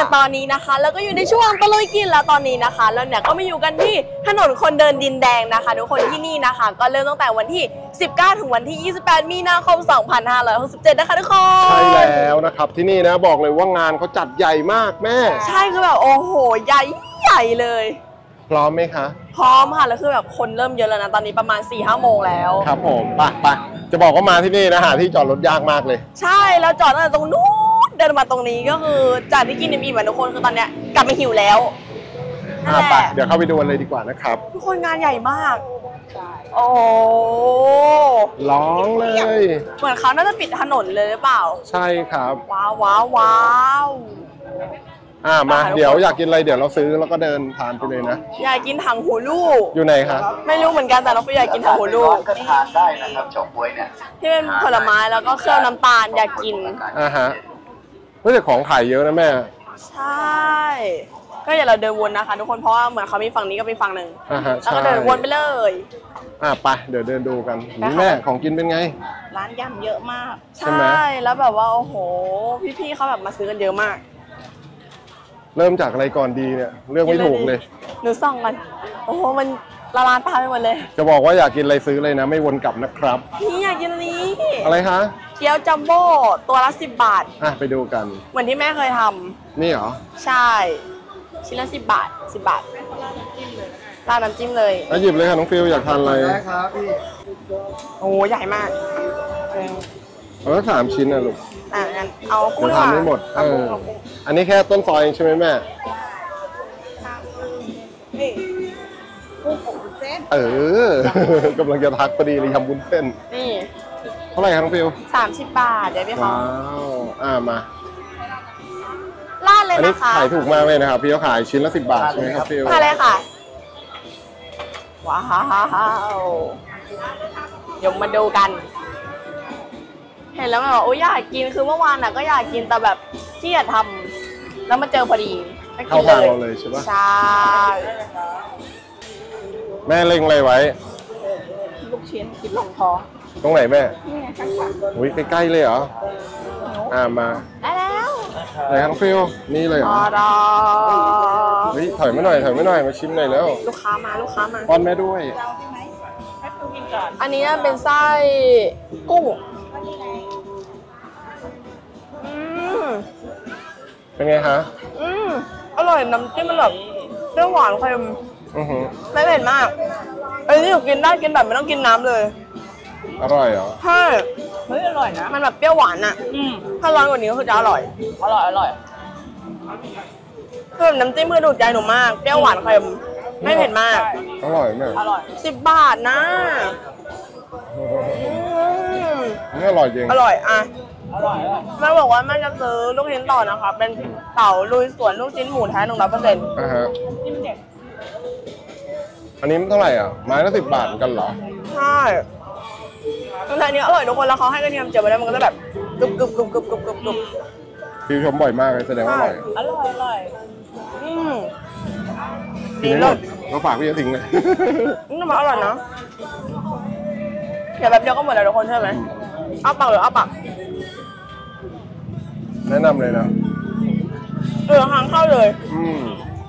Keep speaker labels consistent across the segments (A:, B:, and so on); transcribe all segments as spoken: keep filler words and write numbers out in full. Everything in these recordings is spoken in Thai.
A: อย่างตอนนี้นะคะแล้วก็อยู่ในช่วงตะลุยกินแล้วตอนนี้นะคะแล้วเนี่ยก็มาอยู่กันที่ถนนคนเดินดินแดงนะคะทุกคนที่นี่นะคะก็เริ่มตั้งแต่วันที่สิบเก้าถึงวันที่ยี่สิบแปดมีนาคมสองพันห้าร้อยหกสิบเจ็ดนะคะทุกคน
B: ใช่แล้วนะครับที่นี่นะบอกเลยว่างานเขาจัดใหญ่มากแม่
A: ใช่คือแบบโอ้โหใหญ่ใหญ่เลย
B: พร้อมไหมคะ
A: พร้อมค่ะแล้วคือแบบคนเริ่มเยอะแล้วนะตอนนี้ประมาณ สี่ห้า โมงแล้ว
B: ครับผมไปไปจะบอกว่ามาที่นี่นะหาที่จอดรถยากมากเลย
A: ใช่แล้วจอดตั้งแต่ตรงนู้นเดินมาตรงนี้ก็คือจากที่กินอิ่มๆทุกคนคือตอนเนี้ยกลับมาหิวแล้ว
B: อ่ะไปเดี๋ยวเข้าไปดูกันเลยดีกว่านะครับ
A: ทุกคนงานใหญ่มากโอ้
B: ร้องเลย
A: เหมือนเขาน่าจะปิดถนนเลยหรือเปล่า
B: ใช่ครับ
A: ว้าวว้าวว้าว
B: อ่ามาเดี๋ยวอยากกินอะไรเดี๋ยวเราซื้อแล้วก็เดินทานไปเลยนะ
A: อยากกินถังหูลูก
B: อยู่ไหนคะ
A: ไม่รู้เหมือนกันแต่เราอยากกินถังหูลูก
C: ก็ทานได้นะครับเฉาก๊วยเนี่ย
A: ที่เป็นผลไม้แล้วก็เครื่องน้ำตาลอยากกิน
B: อ่าฮะเฮ้ยแต่ของขายเยอะนะแม่
A: ใช่ก็อย่าเราเดินวนนะคะทุกคนเพราะว่าเหมือนเขามีฝั่งนี้ก็มีฝั่งหนึ่งแล้วก็เดินวนไปเลย
B: อ่ะไปเดี๋ยวเดินดูกันนี่แม่ของกินเป็นไง
A: ร้านยำเยอะมากใช่แล้วแบบว่าโอ้โหพี่ๆเขาแบบมาซื้อกันเยอะมาก
B: เริ่มจากอะไรก่อนดีเนี่ยเลือกไม่ถูกเลย
A: หนูส่องกันโอ้โหมันละลานตาไปหมดเลย
B: จะบอกว่าอยากกินอะไรซื้อเลยนะไม่วนกลับนะครับ
A: พี่อยากกินนี้
B: อะไรคะ
A: เกี๊ยวจัมโบ้ตัวละสิบบาท
B: อ่ะไปดูกัน
A: เหมือนที่แม่เคยทำ
B: นี่เหรอ
A: ใช่ชิ้นละสิบบาทสิบบาทราดน้ำจิ้มเลย
B: แล้วหยิบเลยค่ะน้องฟิลอยากทานอะไร
C: ได้ครับพี่
A: โอ้ใหญ่มาก
B: เอาสามชิ้นนะลูก
A: อ่ะงั้นเอากุ้ง
B: ทานไม่หมดเอออันนี้แค่ต้นซอยใช่ไหมแม่
A: กุ้งอบวุ้นเส้น
B: เออกำลังจะทักพอดีเลยยำวุ้นเส้น
A: นี่
B: เท่าไหร่ครับน้องฟิล
A: สามสิบบาทเดี๋ยวพี่เขา
B: ว้าวอ่ามา
A: ลาดเลยนะคะ
B: ขายถูกมากเลยนะครับพี่เขาขายชิ้นละสิบบาทใช่ไหมครับฟิล
A: มาเลยค่ะว้าวเดี๋ยวมาดูกันเห็นแล้วแบบโอ้ยอยากกินคือเมื่อวานน่ะก็อยากกินแต่แบบที่อยากทำแล้วมาเจอพอดี
B: เข้าทางเราเลยใช่ปะ
A: ใช่
B: แม่เล็งอะไรไว้
A: ลูกชิ้นกินลงท้อง
B: ตรงไหนแม่อุ้ยใกล้ๆเลยเหรออ่ามา
A: ได้แล้ว
B: ไหนครับฟิลนี่เลยเหรอเฮ้ยถอยมาหน่อยถอยมาหน่อยมาชิมหน่อยแล้ว
A: ลูกค้ามาลูกค้ามา
B: ป้อนแม่ด้วย
A: อันนี้เป็นไส้กุ้ง
B: เป็นไงคะ
A: อืมอร่อยน้ำจิ้มมันแบบเปรี้ยวหวานเค็มไม่เผ็ดมากอันนี้อยู่กินได้กินแบบไม่ต้องกินน้ำเลย
B: อร่อยเหรอ
A: ใช่เฮ้ยอร่อยนะมันแบบเปรี้ยวหวานอ่ะถ้าร้อนกว่านี้ก็คือจะอร่อยอร่อยอร่อยคือน้ำจิ้มคือถูกใจหนูมากเปรี้ยวหวานเค็มไม่เผ็ดมาก
B: อร่อยไหม
A: อร่อยสิบบาทนะ
B: นี่อร่อยจริง
A: อร่อยอ่ะอร่อยแม่บอกว่าแม่จะซื้อลูกชิ้นต่อนะคะเป็นเต่าลุยสวนลูกชิ้นหมูแท้หนึ่งร้อยเปอร์เซ็นต์
B: อ่าฮะอันนี้เท่าไหร่อ่ะไม้ละสิบบาทกันเหรอ
A: ใช่แต่อันนี้อร่อยทุกคนแล้วเขาให้กระเทียมเจียวไปแล้วมันก็จะแบบกรุบกรุบกรุบกรุบกรุบกรุบกรุบ
B: ฟิวชมบ่อยมากเลยแสดงว่าอร่อย
A: อร่อยอร่อยอืม
B: ดีเลยเราฝากพี่จะทิ้งเลย
A: นี่มันอร่อยนะเดี๋ยวแบบเดียวก็หมดแล้วทุกคนใช่ไหมเอาปากหรือเอาปาก
B: แนะนำเลยนะ
A: เออทางเข้าเลย
B: อืม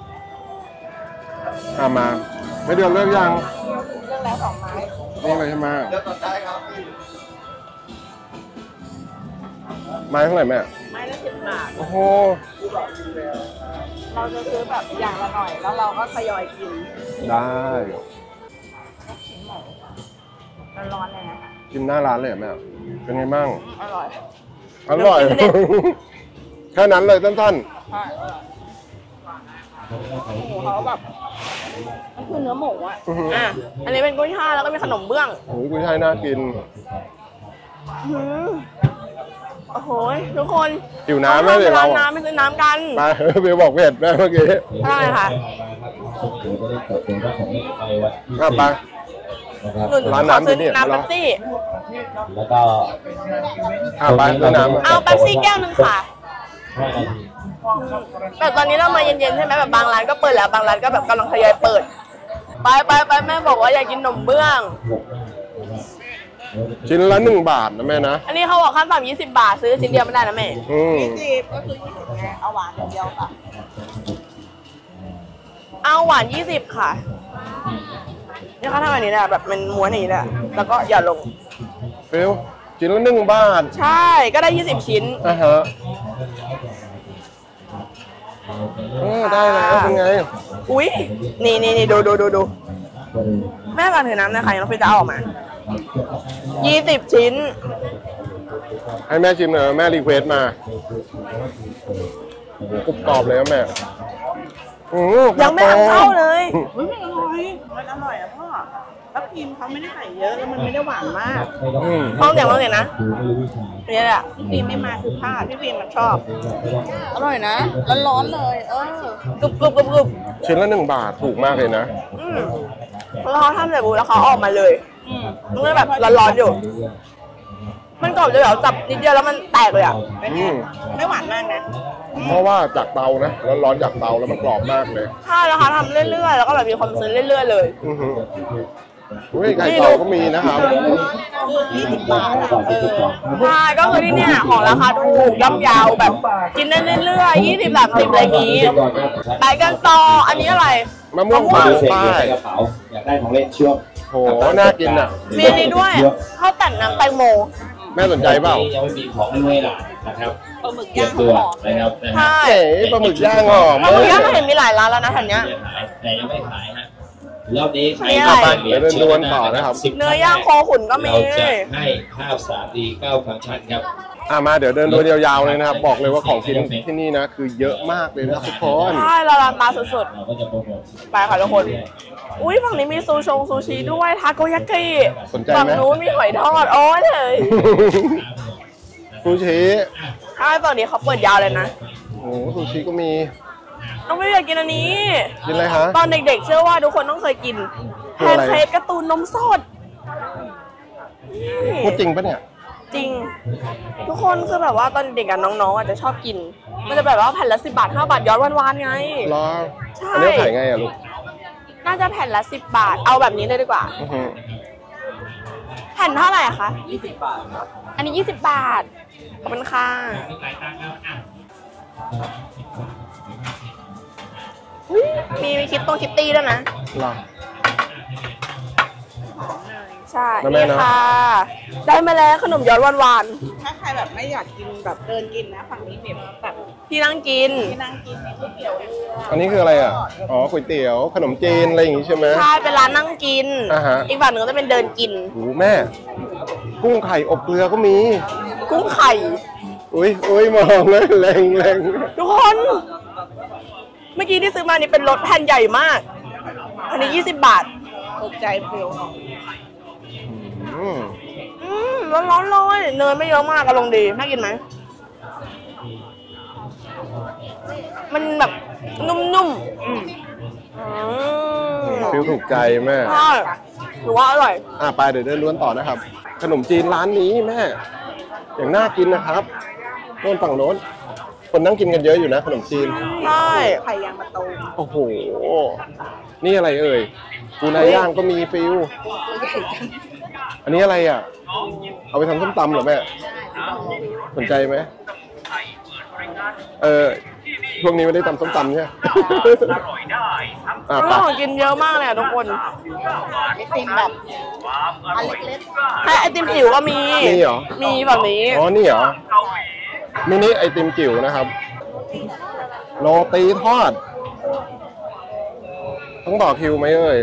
B: อ่ามาไม่เดือดเลือกยัง
A: เลือกแล้วสองไม้
B: นี่เลยใช่ไหม
C: เลือกได้ครับ
B: ไม้เท่าไหร่แม่
A: ไม้ละสิบบาท
B: โอ้โห
A: เราจะซื้อแบบอย่างละหน่อยแล้วเราก็ทยอยกิน
B: ได้
A: ร้อนเลยนะ
B: กินหน้าร้านเลยแม่เป็นไงบ้าง
A: อร่อย
B: อร่อยแค่นั้นเลยสั้นๆ
A: หมูเขาแบบมันคือเนื้อหมูอ่ะอ่ะอันนี้เป็นกุ้ยช่ายแล้วก็มีขนมเบื้อง
B: โอ้ยกุ้ยช่ายน่ากิน
A: โอ้โหทุกคน
B: หิวน้ำไหมเดี๋ยวเรา
A: น้ำไม่ซื้อน้ำกัน
B: ไปเบลบอกเผ็ดแม่เมื่อกี้
A: ใช่ค่ะ
B: ก็ไปร้านน้ำที่นี่
A: น้ำเป๊ปซี่
C: แล้วก็
B: เอาไปน้ำ
A: เอาเป๊ปซี่แก้วหนึ่งค่ะแต่ตอนนี้เรามาเย็นๆใช่ไหมแบบบางร้านก็เปิดแล้วบางร้านก็แบบกำลังทยอยเปิดไปไปไปแม่บอกว่าอยากกินขนมเบื้อง
B: ชิ้นละหนึ่งบาทนะแม่นะ
A: อันนี้เขาบอกขั้นต่ำยี่สิบบาทซื้อชิ้นเดียวไม่ได้นะแม่
B: ยี่
A: สิบก็คือยี่สิบไงเอาหวานอย่างเดียวค่ะเอาหวานยี่สิบค่ะนี่เขาทำแบบนี้แหละแบบมันม้วนอย่างนี้แหละแล้วก็อย่าลง
B: ฟิลชิ้นละหนึ่งบาท
A: ใช่ก็ได้ยี่สิบชิ้น
B: อ่ะฮะเออได้แล้วเป็นไง
A: อุ้ยนี่นี่นี่ดูดูดูดูแม่กันถือน้ำนะคะน้องฟิลจะเอาออกมายี่สิบชิ้น
B: ให้แม่ชิมหน่อยแม่รีเควสมากรุบกรอบเลยนะแม่
A: ยังไม่ทำเข้าเลย
D: มันอร่อยมันอร่อยอ่ะพ่อแล้วครีมเขาไม่ได้ใส่เยอะแล้วมันไม่ได้หวานมาก
A: ห้องเดี๋ยวห้องเดี๋ยวนะนี่แหละ
D: พี่ฟิล์มไม่มาคือพลาดพี่ฟิล์มมันชอบอร่อยนะร้อนๆเลยเออก
A: รุบกรุบกรุบกรุบ
B: ชิ้นละหนึ่งบาทถูกมากเลยนะ
A: อืมเพราะเขาทำเสร็จปุ๊บแล้วเขาออกมาเลยมันก็แบบร้อนๆอยู่มันกรอบเลยเหรอจับนิดเดียวแล้วมันแตกเลยอ่ะ
D: ไม่หวานมากนะ
B: เพราะว่าจากเตานะร้อนๆจากเตาแล้วมันกรอบมากเลย
A: ใช่แล้วค่ะทำเรื่อยๆแล้วก็แบบมีคนซื้อเรื่อยๆเลย
B: อือฮึอุ้ยไก่เตาก็มีนะครับ
D: ยี่สิบบาท
A: ใช่ก็คือที่เนี่ยของราคาถูกย่อมเยาวแบบกินได้เรื่อยๆยี่สิบสามสิบอะไรอย่างงี้ไปกันต่ออันนี้อะไร
B: มะม่วงป่าป้าย
C: อยากได้ของเล่นช่วง
B: โหน่ากินอ่ะ
A: มีนี่ด้วยข้าวแต่นน้ำแตงโม
B: แม่สนใจเปล่า
C: ยังไม่มีของให้ด้วยหรอกนะครับปลาหมึกย่างหอมนะครับ
A: ใช่
B: ปลาหมึกย่างหอม
A: ปลาหมึกย่างเห็นมีหลายร้านแล้วนะแถวเนี้ย
C: แต่ยังไม่ขายฮะรอบนี้ใคร
B: มาเดี๋ยวเดินดวนต่อนะครับ
A: เนื้อย่างโคขุนก็มี
C: เราจะให้ภาพสามดีเก้าฟังก์ชันครับ
B: อ่ามาเดี๋ยวเดินดวนยาวๆเลยนะครับบอกเลยว่าของกินที่นี่นะคือเยอะมากเลยนะครับทุกคน
A: ใช่ละลานตาสุดๆไปค่ะทุกคนอุ้ยฝั่งนี้มีซูชงซูชิด้วยทาโกยากิ
B: สนใจไหม
A: ฝั่งนู้นมีหอยทอดโอ้ยเลย
B: ซูชิ
A: ใช่ฝั่งนี้เขาเปิดยาวเลยนะ
B: โอ้ซูชิก็มี
A: น้องไม่อยากกินอันนี้
B: กินอะไรคะ
A: ตอนเด็กๆเชื่อว่าทุกคนต้องเคยกินแพนเค้กการ์ตูนนมสด
B: พูดจริงปะเนี่ย
A: จริงทุกคนคือแบบว่าตอนเด็กกับน้องๆอาจจะชอบกินมันจะแบบว่าแผ่นละสิบบาทห้าบาทย้อนวันๆไง
B: รอใช่อันนี้ขายไงอะลูก
A: น่าจะแผ่นละสิบบาทเอาแบบนี้เลยดีกว่าแผ่นเท่าไหร่คะ
C: ยี่สิบบาทครับ
A: อันนี้ยี่สิบบาทขอบคุณค่ะมีมีคิตต้งคิตตี้ด้วยนะใช่นี่ค่ะได้มาแล้วขนมย้อนหวาน
D: ๆถ้าใครแบบไม่อยากกินแบบเดินกินนะฝั่งนี้มีแบบ
A: ที่นั่งกิน
D: ที่นั่งกินมีก๋วยเตี๋ยว
B: อันนี้คืออะไรอ่ะอ๋อก๋วยเตี๋ยวขนมจีนอะไรอย่างงี้ใช่ไหม
A: ใช่เป็นร้านนั่งกินอีกฝั่งหนึ่งก็จะเป็นเดินกิน
B: โอ้แม่กุ้งไข่อบเกลือก็มี
A: กุ้งไข่
B: อุ้ยอุ้ยมองเลยแรงแรง
A: ทุกคนเมื่อกี้ที่ซื้อมานี่เป็นรถแผ่นใหญ่มากอันนี้ยี่สิบบาท
D: ถูกใจฟิล
B: อืม
A: อืมร้อนๆเลยเนยไม่เยอะมากกำลังดีน่ากินไหมมันแบบนุ่ม
B: ๆฟิลถูกใจแม่
A: ใช่หรือว่าอร่อย
B: อ่ะไปเดี๋ยวเดินล้วนต่อนะครับขนมจีนร้านนี้แม่อย่างน่ากินนะครับโน่นฝั่งโน้นคนนั่งกินกันเยอะอยู่นะขนมจีน
A: ใช่
D: ไข่ยางมะตูม
B: โอ้โหนี่อะไรเอ่ยปูนาย่างก็มีฟิลอันนี้อะไรอ่ะเอาไปทำส้มตำเหรอแม่สนใจไหมเออช่วงนี้ไม่ได้ตำส้มตำใช่ไหม
A: อ่ะของกินเยอะมากเลยทุกคน
D: ไอติมแบบอันเล็ก
A: ๆให้ไอติมจิ๋วก็มี
B: มีเหรอ
A: มีแบบนี้
B: อ๋อนี่เหรอมินิไอติมจิ๋วนะครับโรตีทอดต้องต่อคิวไหมเอ่ย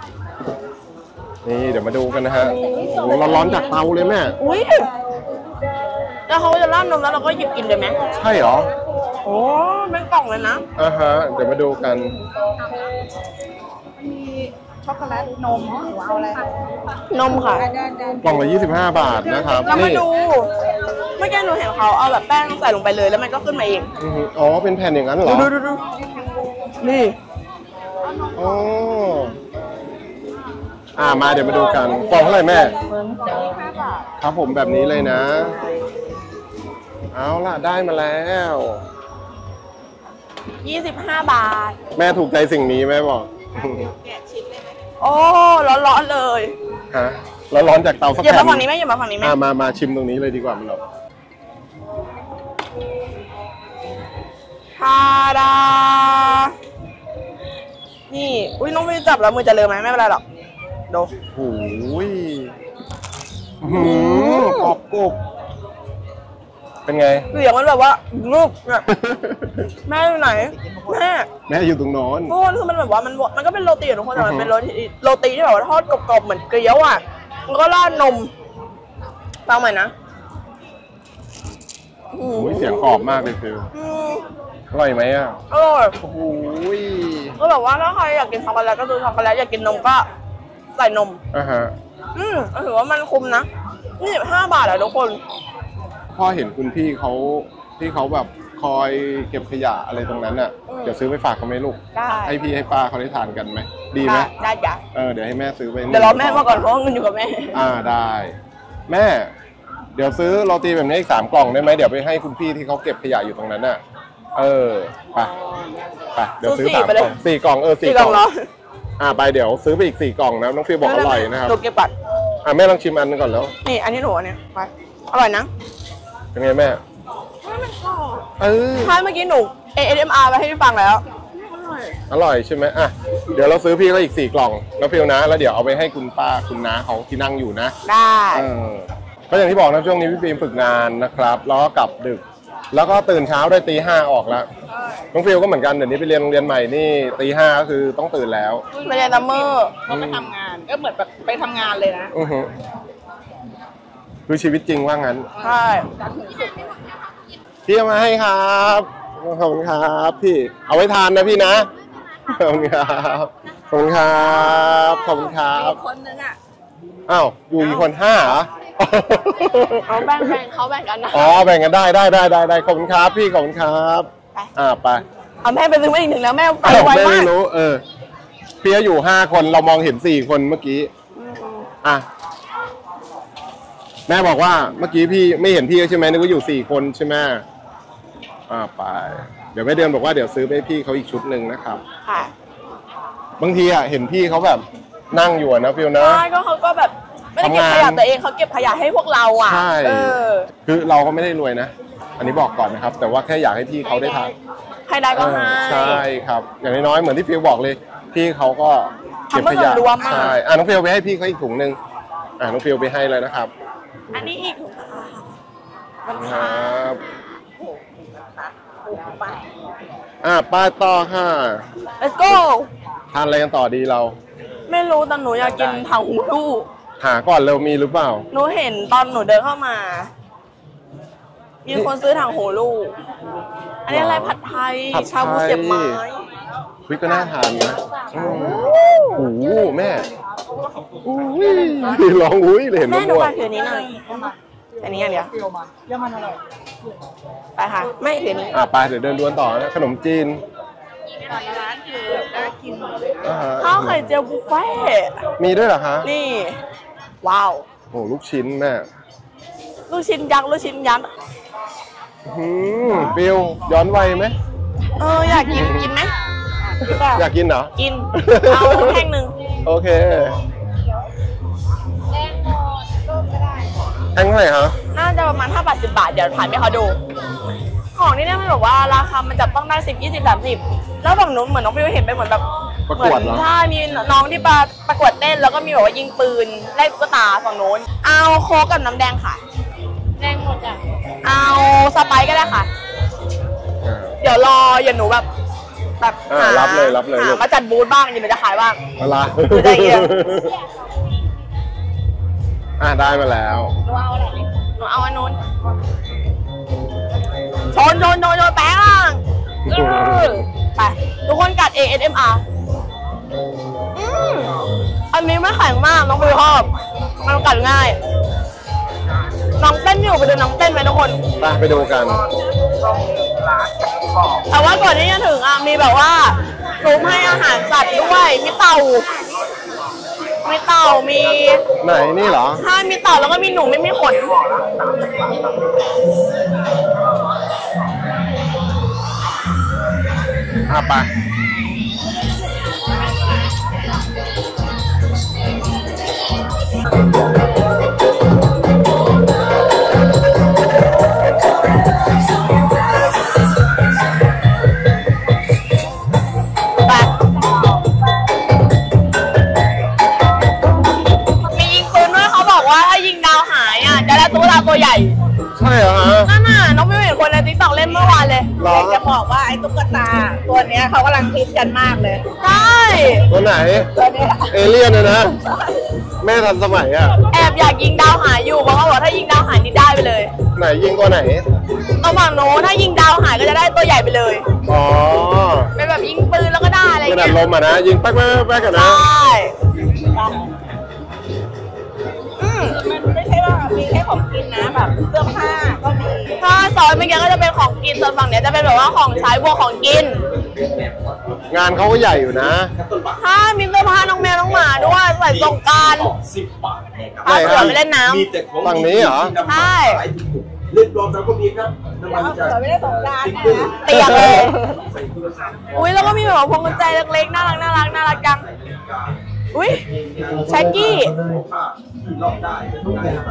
B: นี่เดี๋ยวมาดูกันนะฮะโอ้ร้อนๆจากเตาเลยแม่
A: อุ้ยแล้วเขาจะราดนมแล้วเราก็หยิบกินเลยไหม
B: ใช่เหรอ
A: โอ้เป็นกล่องเลยนะ
B: อ่าฮะเดี๋ยวมาดูกัน
D: มีช็อกโกแลตนมหรือเอาอะไร
A: นมค่ะ
B: กล่องละยี่สิบห้าบาทนะครับ
A: เรามาดูเมื่อกี้หนูเห็นเขาเอาแบบแป้งใส่ลงไปเลยแล้วมันก็ขึ้นมาเอง
B: อ๋อเป็นแผ่นอย่างนั้นเหรอ
A: ดูดูดูนี่
B: อ๋ออ่ามาเดี๋ยวมาดูกันกล่องเท่าไหร่แม่ครับผมแบบนี้เลยนะเอาล่ะได้มาแล้ว
A: ยี่สิบห้าบาท
B: แม่ถูกใจสิ่งนี้แม่บอก
A: โอ้ร้อนๆเลย
B: ฮะร้อนๆจากเตาสักแผ่น
A: อย่ามาฝั่งนี้แม่อย่ามาฝั่งนี้แม่
B: มามาชิมตรงนี้เลยดีกว่ามันหรอ
A: ทาดานี่อุ้ยน้องฟิวจับแล้วมือจะเลอะไหมไม่เป็นไรหรอกดู
B: โอ้ยหืมกรอบกรุบเป็นไง
A: เสียงมันแบบว่ารูปเนี่ยแม่อยู่ไหนแม่
B: แม่อยู่ตรงโน้น
A: ทุกคนคือมันแบบว่ามันมันก็เป็นโรตีอะทุกคนแต่มันเป็นโรตีโรตีที่แบบว่าทอดกรอบๆเหมือนเกี๊ยวอ่ะแล้วก็ราดนมฟังใหม่นะ
B: โอ้ยเสียงกรอบมากเลยฟิว
A: อืม
B: อร่อยไหมอ่ะ
A: อร่อย
B: โอ้โห
A: ก็แบบว่าถ้าใครอยากกินช็อกโกแลตก็ซื้อช็อกโกแลตอยากกินนมก็ใส่นม
B: อ่ะฮะ
A: อืมถือว่ามันคุ้มนะนี่ห้าบาทอะทุกคน
B: พ่อเห็นคุณพี่เขาที่เขาแบบคอยเก็บขยะอะไรตรงนั้นอ่ะ
A: อืม
B: เดี๋ยวซื้อไปฝากเขาไหมลูก
A: ได้
B: ให้พี่ให้ป้าเขาได้ทานกันไหมดีไหม
A: ได้จ้ะ
B: เออเดี๋ยวให้แม่ซื้อไป
A: เดี๋ยวรอแม่มาก่อนเพราะว่าเงินอยู่กับแม่
B: อ่าได้ แม่ เดี๋ยวซื้อโรตีแบบนี้อีกสามกล่องได้ไหมเดี๋ยวไปให้คุณพี่ที่เขาเก็บขยะอยู่ตรงนั้นน่ะ เออไปไปเดี๋ยวซื้อ
A: ซื้อสี่
B: สาม
A: ไป
B: ก
A: เลย
B: ล่องสี่กล่องเออสี่
A: สี่
B: ก
A: ก
B: ล่
A: ล่
B: อ
A: อง งเหรอ
B: อ่าไปเดี๋ยวซื้อไปอีกสี่กล่องนะน้องฟิวบอกอร่อยนะครับ
A: ดูเก็บบัตร
B: อ่าแม่ลองชิมอันนึงก่อนแล้ว
A: นี่อันนี้หนูอันเนี้ยไปอร่อยนะ
B: เป็นไงแม่เออ
A: ใช่เมื่อกี้หนู เอ เอ็ม อาร์ ไปให้พี่ฟังแล้ว
B: อร่อยใช่ไหมอ่ะเดี๋ยวเราซื้อพี่ก็อีกสี่กล่องแล้วฟิวนะแล้วเดี๋ยวเอาไปให้คุณป้าคุณน้าเขาที่นั่งอยู่นะ
A: ได้
B: เออก็อย่างที่บอกนะช่วงนี้พี่ฟิล์มฝึกงานนะครับแล้วก็กลับดึก แล้วก็ตื่นเช้าได้ตีห้าออกแล้วน้องฟิลก็เหมือนกันเดี๋ยวนี้ไปเรียนโรงเรียนใหม่นี่ตีห้าก็คือต้องตื่นแล้ว
A: ไม่ได้ซัมเมอร์
D: เขาไปทำงานก็เหมือนแบบไปทำงานเลยนะ
B: อือฮึคือชีวิตจริงว่างั้น
A: ใช่
B: พี่เอามาให้ครับขอบคุณครับพี่เอาไว้ทานนะพี่นะขอบคุณครับขอบคุณครับขอบคุณครับ
D: คนนึงอ่ะ
B: อ้าวอยู่กี่คนห้าเหรอ
A: เอาแบ่งแบ่งเขาแบ่งกันนะ
B: อ๋อแบ่งกันได้ได้ได้ได้ได้ขอบคุณครับพี่ขอบคุณครับ
A: ไป
B: อ่าไป
A: เอาแม่ไปซื้อมาอีกหนึ่งแล้วแม่ไป
B: อ้าว
A: ไว
B: แม่
A: มา
B: ไม่
A: ก
B: รู้เออเปียอยู่ห้าคนเรามองเห็นสี่คนเมื่อกี้อ่ะแม่บอกว่าเมื่อกี้พี่ไม่เห็นพี่ใช่ไหมนึกว่าอยู่สี่คนใช่ไหมอ่าไป เดี๋ยวแม่เดือนบอกว่าเดี๋ยวซื้อไปให้พี่เขาอีกชุดหนึ่งนะครับ
A: ค่ะ
B: บางทีอ่ะเห็นพี่เขาแบบนั่งอยู่อะนะฟิวนะ
A: ใช่ก็เขาก็แบบไม่ได้เก็บขยะตัวเองเขาเก็บขยะให้พวกเราอ่ะ
B: ใช่
A: เออ
B: คือเราก็ไม่ได้รวยนะ อันนี้บอกก่อนนะครับ แต่ว่าแค่อยากให้พี่เขาได้ทาน
A: ให้ได้ก็ให้
B: ใช่ครับ อย่างน้อยๆเหมือนที่ฟิวบอกเลย พี่เขาก็เก็บขยะ
A: ทำเพื่อส่วนรวมอะ
B: ใช่อ่ะน้องฟิวไปให้พี่เขาอีกถุงหนึ่งอ่ะน้องฟิวไปให้เลยนะครับ
A: อันนี้อีกมัน
B: ค
A: ค่ะ
B: รับอ่ะป้าต่อค่ะ
A: let's go
B: ทานอะไรกันต่อดีเรา
A: ไม่รู้แต่หนูอยากกินถังหูลูก
B: หาก่อนเรามีหรือเปล่า
A: หนูเห็นตอนหนูเดินเข้ามา มีคนซื้อถังหูลูก อันนี้อะไรผัดไทย
B: ผัดไทย
A: ชาบูเสียบไม้
B: วิก็น่าทานนะอืมโอ้โหแม่อุ้ยลองอุ้ยเลยเห็น
A: แม่
B: มะ
A: ดู
B: ม่ว
A: ค่ะ
B: ง
A: ถืออันนี้หน่อยอันนี้อันเดียว
D: เยี่ยมันอร่อย
A: ไปค่ะ ไม่ถืออันนี้
B: อ่ะไปเดี๋ยวเดินดวนต่อนะขนมจีน
D: แต่ละร้านคือแบบน่ากินหมดเลย
B: อ่าฮะ
A: ข้าวไข่เจียวบุฟเฟ่ต์
B: มีด้วยเหรอคะ
A: นี่ ว้าว
B: โอ้ลูกชิ้นแม่
A: ลูกชิ้นยักษ์ลูกชิ้นยักษ์
B: อืมฟิวย้อนวัยไหม
A: เอออยากกินกินไหม
B: อยากกินเหรอ
A: กิน เอาแท่งหนึ่ง
B: โอเคแท่งเท่าไหร่คะ
A: น่าจะประมาณห้าบาทสิบบาท เดี๋ยวถ่ายให้เขาดู ของที่เนี่ยมันแบบว่าราคามันจับต้องได้สิบยี่สิบสามสิบแล้วฝั่งนู้นเหมือนน้องฟิวเห็นเป็นเหมือนแบบ
B: ประ
A: เหมื
B: กวด
A: น
B: เหรอ
A: ใช่มีน้องที่ประประกวดเต้นแล้วก็มีแบบว่ายิงปืนไล่ตุ๊กตาฝั่งนู้น เอาโค้กกับน้ำแดงค่ะ แดงหมดอ่ะ เอาสไปซ์ก็ได้ค่ะ
B: อ่า
A: เดี๋ยวรออย่าหนูแบบแบบ
B: อ่ารับเลยรับเลย
A: หา
B: ลูก
A: มาจัดบูธบ้างเดี๋ยวหนูจะขายบ้าง
B: อะไร
A: คือใจเย็น
B: อ่ะได้มาแล้ว
A: หนูเอาอะไรหนูเอาอันนู้นชนชนชนชนแป้งอื้อไปทุกคนกัด เอ เอส เอ็ม อาร์ อืมอันนี้ไม่แข็งมากน้องฟิวชอบมันกัดง่าย น้องเต้นอยู่ไปดูน้องเต้นไหมทุกคน
B: ไปไปดูกัน
A: แต่ว่าก่อนที่จะถึงอ่ะมีแบบว่าซุ้มให้อาหารสัตว์ด้วยมีเต่า มีเต่ามี
B: ไหนนี่เหรอ
A: ถ้ามีเต่าแล้วก็มีหนูไม่มีขน
B: อ่ะไป
A: ตุ๊กตาตัวใหญ่
B: ใช่เหรอฮะ
A: นั่นน่ะน้องไม่เห็นคนในติ๊กต็อกเล่นเมื่อวานเลย
B: เหร
D: อ
B: อ
D: ยากจะบอกว่าไอ้ตุ๊กตาตัวเนี้ยเขากำลังฮิตกันมากเลย
A: ใช่
B: ตัวไหน
D: ตัวเนี้ย
B: เอเลี่ยนเลยนะ แม่ทันสมัยอ่ะ
A: แอบอยากยิงดาวหายอยู่เพราะเขาบอกถ้ายิงดาวหายนี่ได้ไปเลย
B: ไหนยิงตัวไหน
A: ตัวฝั่งโน้นถ้ายิงดาวหายก็จะได้ตัวใหญ่ไปเลย
B: อ๋อ
A: เป็นแบบยิงปืนแล้วก็ได้อะไร
B: กระดา
A: เงี้
B: ษ
A: ย
B: ลมอ่ะนะ ยิงแป๊กแป๊กแป๊กกัน
A: ใช
B: นะ
A: ่อืม
D: มันไม่ใช่ว่ามีแค่ของกินนะแบบเสื้อผ้าก็มี
A: ถ้าซอยเมื่อกี้ก็จะเป็นของกินส่วนฝั่งเนี้ยจะเป็นแบบว่าของใช้บวกของกิน
B: งานเขาก็ใหญ่อยู่นะ
A: ถ้ามีเสื้อผ้าน้องแมวน้องหมาด้วยใส่สงกรานต์
E: สิบบาทนะครับ
A: พาเสือไปเล่นน้ำ
E: มีแต่ของ
B: ฝั่งนี้เหรอ
A: ใช่
E: เล่นรอบเราก็มีครับน้ำมัน
D: เอา
E: จะ
D: เสือไม่ได้สงกรานต์นะ
A: เตียงเลย
E: ใส่โทรศัพท์
A: อุ้ยแล้วก็มีแบบว่าพวงกุญแจเล็กๆน่ารักน่ารักน่ารักจังอุ้ยแช็กกี้
E: รอบได้ได้ครับ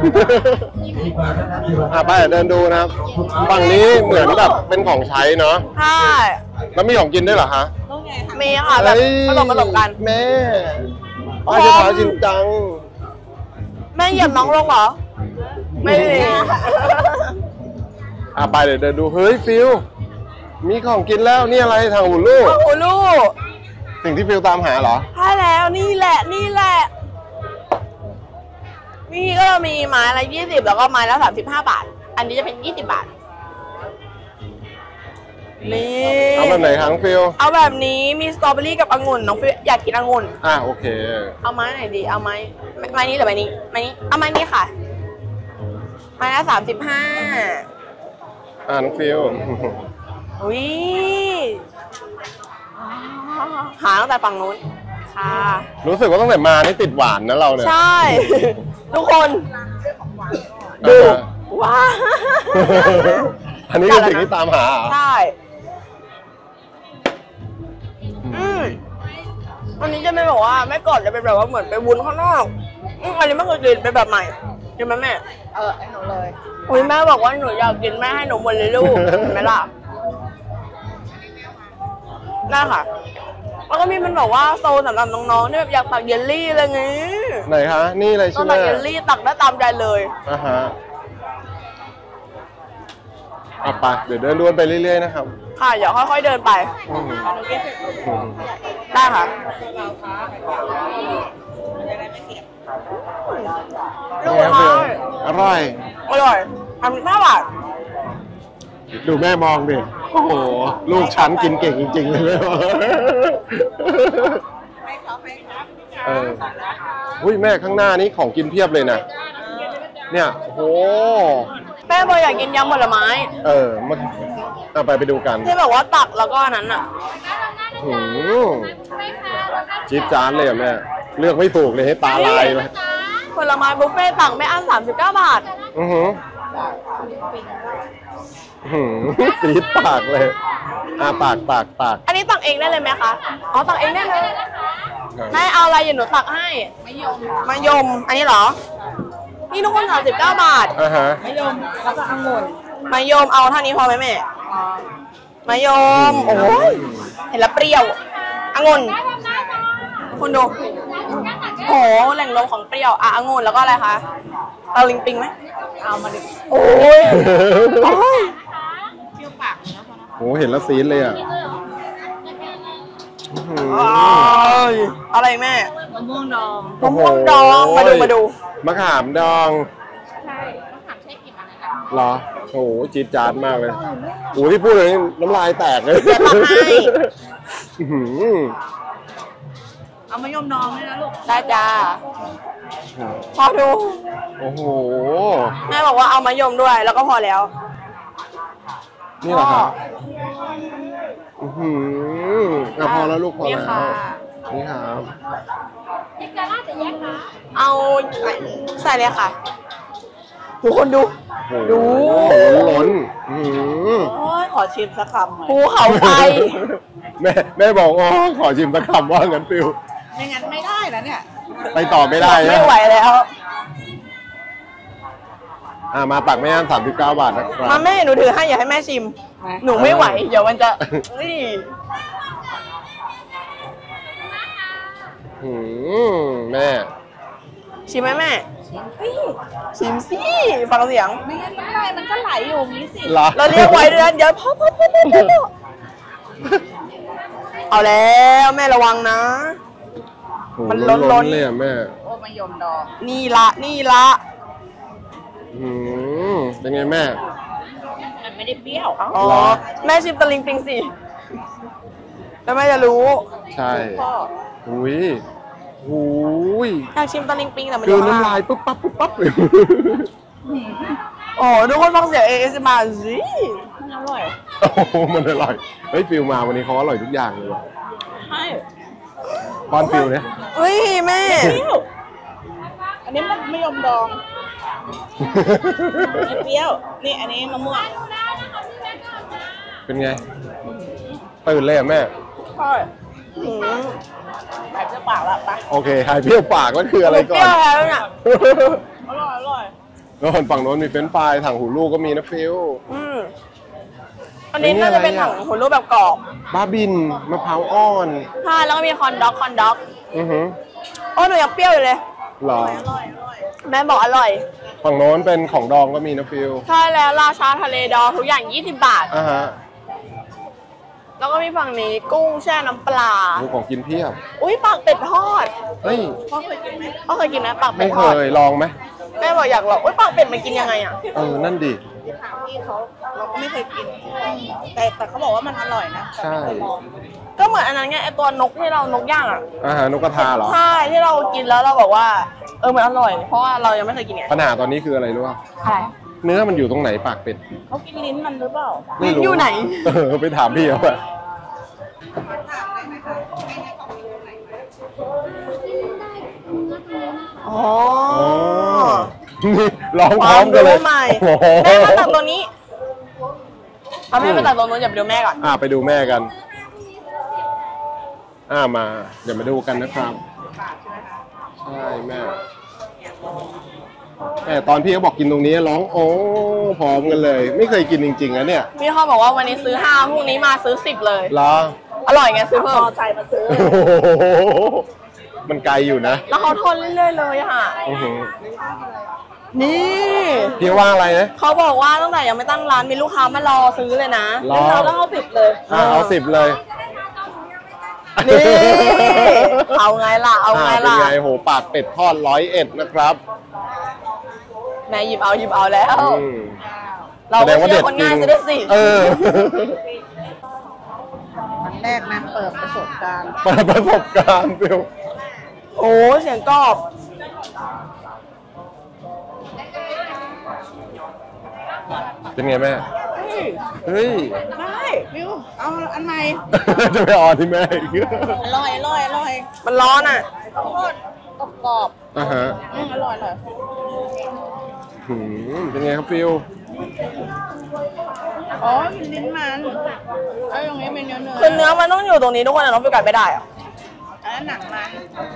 B: อ่ะไปเดินดูนะครับ ฝั่งนี้เหมือนแบบเป็นของใช้เนาะ
A: ใช่
B: แล้วมีของกินด้วยเหรอคะ
D: ต้องไงคะ
A: มีค่ะแบบ
B: เฮ้ย
A: ผสมผสมกัน
B: แม่ป้าจะพาชินจัง
A: แม่เหยียบน้องลงเหรอ ไม่มี
B: อ่ะไปเดี๋ยวเดินดู เฮ้ยฟิลมีของกินแล้วนี่อะไรทางหูลูก
A: โอ้โหลูก
B: สิ่งที่ฟิลตามหาเหรอ
A: ใช่แล้วนี่แหละนี่แหละ นี่ก็มีไม้ละยี่สิบแล้วก็ไม้ละสามสิบห้าบาท อันนี้จะเป็นยี่สิบบาท นี่
B: เอาแบบไหนคะน้องฟิล
A: เอาแบบนี้มีสตรอเบอรี่กับองุ่นน้องฟิวอยากกินองุ่น
B: อ่ะโอเค
A: เอาไม้ไหนดี เอาไม้ไม้นี้หรือไม้นี้ไม้นี้ เอาไม้นี้ค่ะ ไม้ละสามสิบห้า
B: อ่ะน้องฟิล
A: อุ้ยหาตั้งแต่ฝั่งนู้น ค่ะ
B: รู้สึกว่าตั้งแต่มานี่ติดหวานนะเราเนี่ย
A: ใช่ ทุกคน ดู ว้า
B: อันนี้คือสิ่งที่ตามหาเหรอ
A: ใช่ อืมอันนี้จะไม่บอกว่าแม่ก่อนจะเป็นแบบว่าเหมือนไปวุ้นข้างนอกอืมอันนี้ไม่เคยกินเป็นแบบใหม่กินไหมแม่
D: เออไอ้หนูเลย
A: อุ้ยแม่บอกว่าหนูอยากกินแม่ให้หนูหมดเลยลูก เห็นไหมล่ะได้ค่ะ แล้วก็มีมันบอกว่าโซนสำหรับน้องๆที่แบบอยากตักเยลลี่อะไรเงี้ย
B: ไหนคะ นี่อะไร
A: ต้
B: ใช่
A: อง
B: ไหม
A: ตักเยลลี่ตักได้ตามใจเลย
B: อ่ะฮะอ่ะไปเดี๋ยวเดินดวนไปเรื่อยๆนะครับ
A: ค่ะเดี๋ยวค่อยๆเดินไป
B: อืมอืม
A: ได้ค่ะ ลูก
B: เป็นไง
A: ค้า
B: ฟิลอร่อย
A: อร่อยทำห้าบาท
B: ดูแม่มองดิ โอ้โห ลูกฉันกินเก่งจริงๆเลยแม่บอก
D: ให้เขาให้ครับ
B: เอออุ้ยแม่ข้างหน้านี้ของกินเพียบเลยนะ เนี่ยโอ้โห
A: แม่บอกอยากกินยำผลไม้
B: เออมาเอาไปไปดูกัน
A: ที่แบบว่าตักแล้วก็อันนั้นอ่ะ
B: หืมจี๊ดจ๊าดเลยอ่ะแม่ เลือกไม่ถูกเลยให้ตาลายเลย
A: ผลไม้บุฟเฟ่ต์ตักไม่อั้นสามสิบเก้าบาท
B: อือหือหืมสีดปากเลย อ่าปากปากปาก
A: อันนี้ตักเองได้เลยไหมคะ อ๋อตักเองได้เลยแม่เอาอะไรอยู่หนูตักให้มะยมมะยม อันนี้เหรอ นี่ทุกคนสามสิบเก้าบาท
B: อ่าฮะ
D: มะยมแล้วก็องุ่น
A: มะยมเอาเท่านี้พอไหมแม่มะยม โอ้ยเห็นแล้วเปรี้ยวองุ่นคุณดูโอ้แหล่งรวมของเปรี้ยวอ่ะองุ่นแล้วก็อะไรคะเอาลิงปิงไหม
D: เอามาดิ
A: โอ้ยโอ้ย
D: เที่ยวปากนะพอนะ
B: โหเห็นแล้วซีดเลยอ่ะอื้อหือ
A: อะไรแม่
D: มะม่วงดอง
A: มะม่วงดองมาดูมาดู
B: มะขามดอง
D: ใช่มะขามใช่กลิ่นอะไรกัน
B: เหรอโอ้โหจี๊ดจ๊าดมากเลยโอ้โหที่พูดเลยน้ำลายแตกเลย
A: เดี๋ยวตักให้
B: อื้อหือ
D: เอามะยมดองด้วยนะลูก
A: ได้จ้าพอดู
B: โอ้โห
A: แม่บอกว่าเอามายมด้วยแล้วก็พอแล้ว
B: นี่เหรอครับอือหืออ่ะพอแล้วลูกพอ
A: นี่
B: แล้ว
A: ค่ะ
B: นี่ครับ
A: เอาใส่เลยค่ะ ทุกคนดู
B: โอ้โห
A: ดู
B: ล้นๆอื้อหือ
D: โอ้ยขอชิมสักคำหน่อย
A: ภูเขาไฟ
B: แม่แม่บอกอ๋อขอชิมสักคำว่างั้นฟิว
D: ไม่งั้นไม่ได้แล้วเนี่ย
B: ไปต่อไม่ได้นะ
A: ไม่ไหวแล้ว
B: อ่ะมาตักไม่อั้นสามสิบเก้าบาทนะครับ
A: มาแม่หนูถือให้อย่าให้แม่ชิม หนูไม่ไหว เดี๋ยวมันจะนี่
B: หืมแม่
A: ชิมไหมแม่
D: ชิ
A: ชิมสิฟังเสียง
D: ไม่งั้นน้ำลายมันก็ไหลอยู่นี้สิ
B: เหรอ
A: เราเรียกไว้ด้วยนะเดี๋ยวพ่อพ่อพ่อพ่อพ่อเอาแล้วแม่ระวังนะ
B: โอ้โห
A: มันล้นๆ
B: ล้นๆเลยอ่ะแม่
D: โอ้มายมดอง
A: นี่ละนี่ละ
B: อืมเป็นไงแม่
D: มันไม่ได้เปรี้ยว
A: อ๋อแม่ชิมตะลิงปิงสิแล้วแม่จะรู้
B: ใช่อุ้ยอุ้ย
A: อยากชิมตะลิงปิงแต่มัน
B: คือ
A: เยอะ
B: น้ำ
A: มา
B: ลาก ยปุ๊บปั๊บปุ๊บปั๊บเลย
A: โอ้ทุกคนฟังเสียงเอสมาสิ
D: มันอร่อย
B: โอ้โหมันอร่อยเฮ้ยฟิลมาวันนี้เขาอร่อยทุกอย่างเลยว่ะ
D: ใช่
B: ป้อนฟิลเนี่ย
A: อุ้ยแม่
D: เปรี้ยวอันนี้มันไม่ยมดองไม่เปรี้ยวนี่อันนี้มะม่วง
B: เป็นไงตื่นเลยอ่ะแม่
D: ใช่ใส่เสื้อปากละปะ
B: โอเคหายเปรี้ยวปากแล้วคืออะไรก่
A: เป
B: อน
A: รี้ยวแล้วเนี่ย
D: อร่อยอร่อย
B: แล้วคนฝั่งโน้นมีเฟรนช์ฟรายถังหูลูกก็มีนะฟิล
A: อืมอันนี้น่าจะเป็นถังหุ่นรูปแบบกรอบ
B: บ้าบินมะพร้าวอ่อน
A: ใช่แล้วก็มีคอนด็อกคอนด็อก
B: อือหือ
A: โอ้หนูยังเปรี้ยวอยู่เลย
B: เหรอ
A: แม่บอกอร่อย
B: ฝั่งโน้นเป็นของดองก็มีนะฟิล
A: ใช่แล้วราชาทะเลดองทุกอย่างยี่สิบบาท
B: อ่าฮะ
A: แล้วก็มีฝั่งนี้กุ้งแช่น้ำปลา
B: ดูของกินเพียบ
A: อุ้ยปากเป็ดทอด
B: เฮ้ย
A: พ่อเคยกินไหมพ่อเคยกินไหมปากเป็
B: ไม่
A: ดท
B: เค
A: อด
B: ยลองไหม
A: แม่บอกอยากลองอุ้ยปากเป็ดมันกินยังไงอ่ะ
B: เออนั่นดิ
D: ที่ถามพี่เขาเราก็ไม่เคยกิน แต่แต่เขาบอกว่ามันอร่อยนะ
B: ใช่
A: ก็เหมือนอันนั้นไงไอตัวนกที่เรานกย่างอ่ะ
B: อาหารนกกระทาเหรอ
A: ใช่ที่เรากินแล้วเราบอกว่า เออมันอร่อย เพราะว่าเรายังไม่เคยกินไง
B: ปัญหาตอนนี้คืออะไรรู้ป่ะ
A: ใช่
B: เนื้อมันอยู่ตรงไหนปากเป็ด
D: เขากินลิ้นมันหรือเปล่า
A: ลิ้นอยู่ไหน
B: เออไปถามพี่เขาอะ
A: อ๋อ
B: อ๋อนี่ร้องพร้อมกันเลย
A: ความรู้ใหม่
B: โอ้โห
A: แม่มาตักตัวนี้เอาแม่ไปตักตัวนู้นอย่าไปดูแม่ก่อน
B: อ่าไปดูแม่กัน อ่ามา เดี๋ยวมาดูกันนะครับ ใช่แม่แม่ตอนพี่เขาบอกกินตรงนี้ร้องโอ้พร้อมกันเลย ไม่เคยกินจริงๆนะเนี่ย
A: พี่เขาบอกว่าวันนี้ซื้อห้าพรุ่งนี้มาซื้อสิบเลย
B: เหรอ
A: อร่อยไงซื้อเพิ่ม
D: พอใจมาซื้อ
B: โอ้โหมันไกลอยู่นะ
A: แล้วเขาทนเรื่อยๆเลยอะค่ะ
B: อื้อหือ
A: นี่
B: พี่ว่าอะไรนะ
A: เขาบอกว่าตั้งแต่ยังไม่ตั้งร้านมีลูกค้ามารอซื้อเลยนะ
B: รอ
A: เราต้องเอาสิบเลย
B: อ่าเอาสิบเลย
A: นี่เอาไงล่ะเอาไง
B: อ่าเป็น
A: ล่ะ
B: ไงโหปากเป็ดทอดร้อยเอ็ดนะครับ
A: แม่หยิบเอาหยิบเอาแล้ว
B: อืม
A: เรา
B: แสด
A: ก็
B: งว่า
A: เชื่
B: เด็
A: อ
B: ด
A: คน
B: จริ
A: ง่าย
B: ง
A: จะได้สิ
B: เออ
D: วันแรกนะเปิดประสบการณ์
B: เปิดประสบการณ์ฟิว
A: โอ้เสียงกรอบ
B: เป็นไงแม่ เฮ้ย
D: ได้วิวเอาอันใหม่
B: จะไปออนที่แม่อีก
D: อร่อยอร่อยอร่อย
A: มันร้อนอ่ะ
D: ข้าวโพดกรอบ
B: อ่าฮะ
D: ๆอืมอร่อยอร่อย
B: หืมเป็นไงครับฟิว
D: อ๋อมีลิ้นมันไอ้ตรงนี้เป็นเนื้อเนื้อ
A: คือเนื้อมันต้องอยู่ตรงนี้ทุกคนแต่น้องฟิวกัดไม่ได้อ่ะ
D: อันนั้นหนังมัน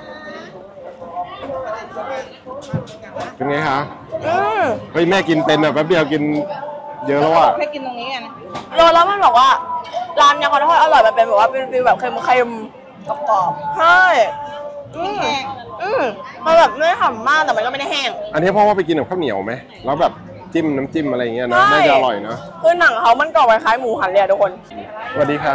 B: เป็นไงคะ
A: อืม
B: เฮ้ยแม่กินเป็นอ่ะแป๊บเดียวกินเยอะแล้วอ่ะ
D: แค่กินตรงนี้กัน
A: โรแล้วมันบอกว่าร้านยาคอนทอดอร่อยมันเป็นแบบว่าเป็นฟิลแบบเค็ม
D: กรอบ
A: ๆใช่อืม
D: แห้ง
A: อืมมันแบบไม่ได้ฉ่ำมากแต่มันก็ไม่ได้แห้ง
B: อันนี้พ่อว่าไปกินกับข้าวเหนียวไหมแล้วแบบจิ้มน้ำจิ้มอะไรอย่างเงี้ยนะ
A: ใช่
B: น่าจะอร่อยนะ
A: คือหนังเขามันกรอบคล้ายๆหมูหันเลยอะทุกคน
B: สวัสดีครับ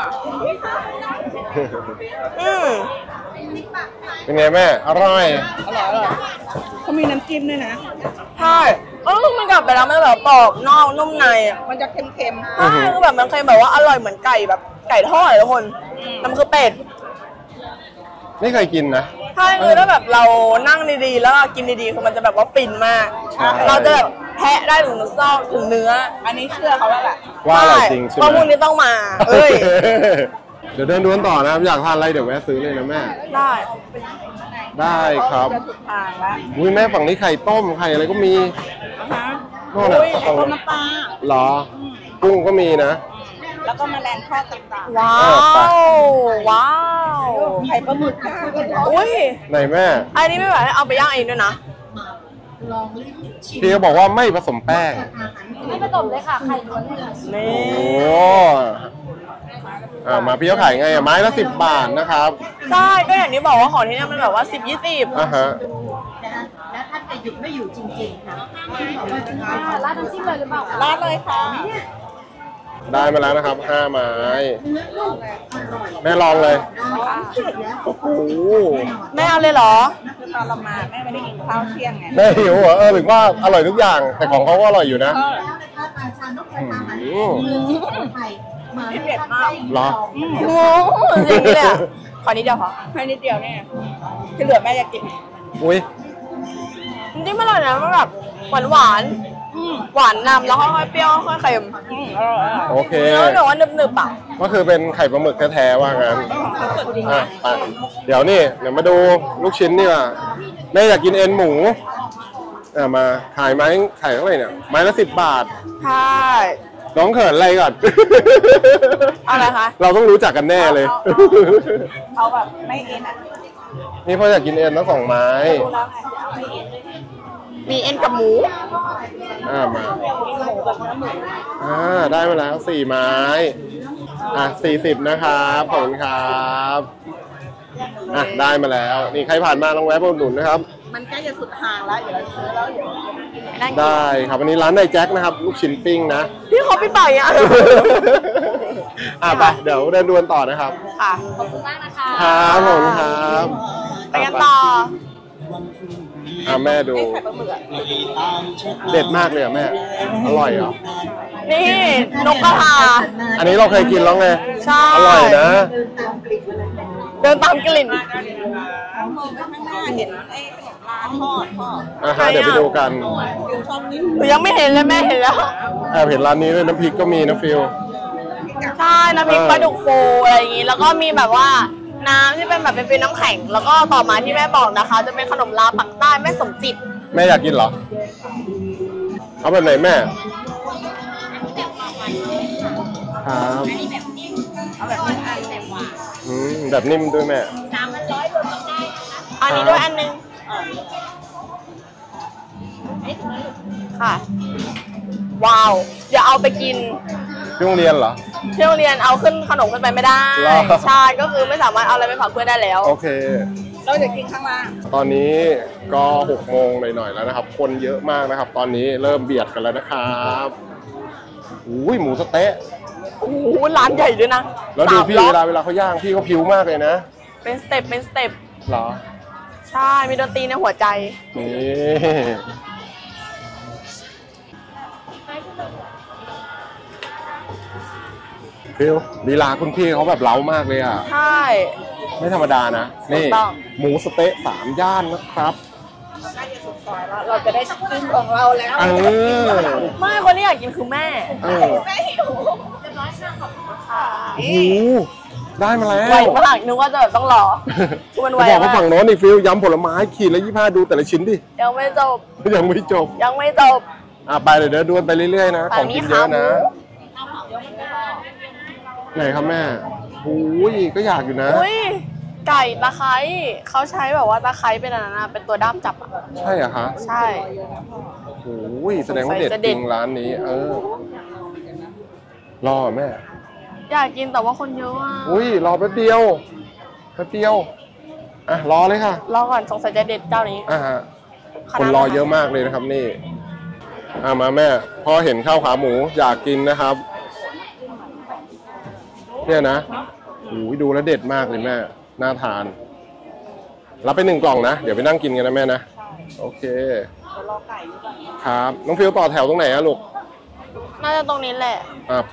A: อืม
B: เป็นไงแม่อร่อย
D: อร่อยอร่อยเขามีน้ำจิ้มด้วยนะ
A: ใช่เออมันกลับไปแล้วมันแบบกรอบนอกนุ่มในอะ
D: มันจะเค็ม
A: ใช่คือแบบมันเคยแบบว่าอร่อยเหมือนไก่แบบไก่ทอดเลยทุกคนแต่มันคือเป็ด
B: ไม่เคยกินนะ
A: ใช่คือถ้าแบบเรานั่งดีๆแล้วเรากินดีๆคือมันจะแบบว่าฟินมาก
B: ใช่
A: เราจะแบบแทะได้ถึงซอกถึงเนื้อ
D: ๆ อันนี้เชื่อเขาแล้วแหละ
B: ว่าอร่อยจริงใช่ไหม
A: ว่าพรุ่งนี้ต้องมา เอ้ย
B: เดี๋ยวเดินดูกันต่อนะครับอยากทานอะไรเดี๋ยวแวะซื้อเลยนะแม่
A: ได้
B: ได้ครับ
D: จะสุดทางแล้ว
B: อุ้ยแม่ฝั่งนี้ไข่ต้มไข่อะไรก็มี
D: นะคะ
B: โน่นน่ะ
D: อุ้ยไข่ต้มน้ำปลา
B: เหรอ กุ้งก็มีนะ
D: แล้วก็แมลงทอดต่าง
A: ว้า
B: เออไป
A: ว ว้าว
D: ๆ ไข่ปลาหมึกค่ะ
A: อุ้ย
B: ไหนแม่
A: อันนี้ไม่แบบให้เอาไปย่างเองด้วยนะ
B: พี่ก็บอกว่าไม่ผสมแป้ง
A: นี่
B: โอ้อ่ามาพี่เขาขายไงอ่ะไม้ละสิบบาทนะครับ
A: ใช่ก็อย่างที่บอกว่าของที่เนี่ยมันแบบว่าสิบยี่สิบ
B: อ่าฮะ
D: หยุดไม่อยู่จริงๆค่ะ
A: ราดน้ำจิ้มเลยหรือเปล่า
D: ราดเลยค่ะ
B: ได้มาแล้วนะครับห้าไม้แม่ลองเลยโอ้โห
A: แม่เอาเลยเหรอ
D: คือตอนเรามาแม่ไม่ได้กินข้าวเที่ยงไง
B: แม่หิวเหรอเออถึงว่าอร่อยทุกอย่างแต่ของเขาก็อร่อยอยู่นะอืม
D: ไม่เผ็ดมาก
B: เหรอ
A: โอ้จริงเลยอ่ะขอนิดเดียวพอ
D: แค่นิดเดียวเนี่ยที่เหลือแม่จะกิน
B: อุ้ย
A: จริงๆไม่อร่อยนะมันแบบหวานหวานๆหวานนำแล้วค่อยๆเปรี้ยวค่อยๆเค็ม
D: อืมอร่อยอร่อย
B: โอเค
A: แล้วแบบว่าหนึบๆอ่ะ
B: ก็คือเป็นไข่ปลาหมึกแท้ๆว่างั้นอ่ะไปเดี๋ยวนี่เดี๋ยวมาดูลูกชิ้นนี่ว่าแม่อยากกินเอ็นหมูอ่ะมาขายไม้ขายเท่าไหร่เนี่ยไม้ละสิบบาท
A: ใช่
B: น้องเขินอะไรก่อน
A: เอาอะไรคะ
B: เราต้องรู้จักกันแน่เลย
D: เอาแบบไม่เอ็นอ่ะ
B: นี่พ่ออยากกินเอ็นทั้งสองไม้
D: ดูแล้วไงจะเอาไม่เอ็น
A: มีเอ็นกับหมู
B: อ่ามา
D: กินหมูกับเนื้อหมู
B: อ่าได้มาแล้วสี่ไม้อ่ะสี่สิบนะครับขอบคุณครับอ่ะได้มาแล้วนี่ใครผ่านมาลองแวะมาอุดหนุนนะครับ
D: มันใกล้จะสุดทางแล้วเดี๋ยวเราซื้อแล้วเดี๋ยว
B: ได้ครับวันนี้ร้านนายแจ็คนะครับ ลูกชิ้นปิ้งนะ
A: พี่เขาพี่ต่อยอ่ะ
B: อ่ะไปเดี๋ยวเดินดวนต่อนะครับ
A: ค่ะขอบคุณมากนะคะ
B: ครับผมครับ
A: ไปกันต่อ
B: อ่ะแม่ดู
A: ไข่ปลาหมึกอะ
B: เด็ดมากเลยอ่ะแม่อร่อยเหรอ
A: นี่นกกระทา
B: อันนี้เราเคยกินแล้วไง
A: ใช่
B: อร่อยนะ
A: เดินตามกลิ่น
D: มองไปข้างหน้าเห็นไอ้ขนมลาทอดทอด
B: อ่ะฮะเดี๋ยวไปดูกัน
D: ฟิวชอบนิ่ม
A: หนูยังไม่เห็นเลยแม่เห็นแล้ว
B: แอบเห็นร้านนี้ด้วยน้ำพริกก็มีนะฟิล
A: ใช่น้ำพริกปลาดุกฟูอะไรอย่างงี้ แล้วก็มีแบบว่าน้ำที่เป็นแบบเป็นฟิลน้ำแข็ง แล้วก็ต่อมาที่แม่บอกนะคะ จะเป็นขนมลาปักใต้แม่สมจิต
B: แม่อยากกินเหรอ เอาแบบไหนแม่ ครับ
D: เอาแบบนิ่มอันแบบหวาน
B: อืมแบบนิ่มด้วยแม่
A: อันนี้ด้วยอันนึงค่ะ ว้าว อย่าเอาไปกิน
B: ที่โรงเรียนเหรอ
A: ที่โรงเรียนเอาขึ้นขนมขึ้นไปไม่ได้
B: หรอ
A: ใช่ ก็คือไม่สามารถเอาอะไรไปฝากเพื่อนได้แล้ว
B: โอเค
D: เราจะกินข้างล่าง
B: ตอนนี้ก็หกโมงหน่อยๆแล้วนะครับ คนเยอะมากนะครับ ตอนนี้เริ่มเบียดกันแล้วนะครับอุ้ยหมูสะเต๊ะ
A: โอ้โหร้านใหญ่ด้วยนะ
B: แล้วดู
A: สาม
B: พี่
A: ล็อ
B: เว
A: ก
B: ลาเวลาเขาย่างพี่เขาผิวมากเลยนะ
A: เป็นสเต็ปเป็นสเต็ป
B: เหรอ
A: ใช่ มีดนตรีในหัวใจ
B: นี่ฟิลลีลาคุณพี่เขาแบบเล้ามากเลยอ่ะ
A: ใช่
B: ไม่ธรรมดานะ นี่
A: ถูกต้อง
B: หมูสะเต๊ะสามย่านนะครับ
D: ใกล้จะสุดซอยแล้วเราจะได้กินของเราแล้ว
B: เออ
A: ไม่คนที่อยากกินคือแม่
B: เออ
D: แม่หิว
B: โอ้โหได้มาแล้ว
A: ไวมากนึกว่าจะแบบต้องรอคือมันไว
B: จะบอก
A: มา
B: ว่าฝั่
A: ก
B: งโน้นนี่ฟิลยำผลไม้ขีดละยี่ห้าดูแต่ละชิ้นดิ
A: ยังไม่จบ
B: ยังไม่จบ
A: ยังไม่จบ
B: อ่ะไปเดี๋ยวเดินดวนไปเรื่อยๆนะ ของกินเยอะนะ ไหนครับแม่โอ้ยก็อยากอยู่นะ
A: อุ้ย ไก่ตะไคร้เขาใช้แบบว่าตะไคร้เป็นอะไรนะเป็นตัวด้ามจับอ่ะ
B: ใช่เหรอคะ
A: ใช่
B: โอ้ยแสดงว่าเด็ด
A: สงสัยจะ
B: จ
A: เด็
B: ริ
A: ด
B: งร้านนี้ เออ รอแม่
A: อยากกินแต่ว่าคนเยอะอ่ะ
B: อุ้ยรอแป๊บเดียวแป๊บเดียว อ่ะรอเลยค่ะ
A: รอก่อนสงสัยจะเด็ดเจ้านี้
B: อ่าฮะ
A: ขนาด
B: คนรอเยอะมากเลยนะครับนี่ อ่ามาแม่พอเห็นข้าวขาหมูอยากกินนะครับ เนี่ยนะโอ้ยดูแล้วเด็ดมากเลยแม่ น่าทาน รับไปหนึ่งกล่องนะ เดี๋ยวไปนั่งกินกันนะแม่นะ โอเค
D: เดี๋ยวรอไก่ดีกว่า
B: ครับ น้องฟิวต่อแถวตรงไหนอะลูก
A: น่าจะตรงนี้แหละ
B: อ่าไป